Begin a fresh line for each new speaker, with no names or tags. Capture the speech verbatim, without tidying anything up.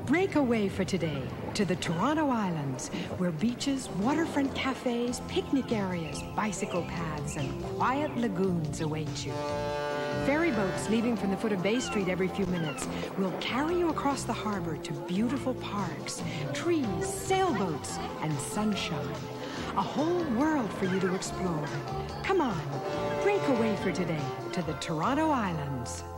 Break away for today to the Toronto Islands, where beaches, waterfront cafes, picnic areas, bicycle paths, and quiet lagoons await you. Ferry boats leaving from the foot of Bay Street every few minutes will carry you across the harbor to beautiful parks, trees, sailboats, and sunshine. A whole world for you to explore. Come on, break away for today to the Toronto Islands.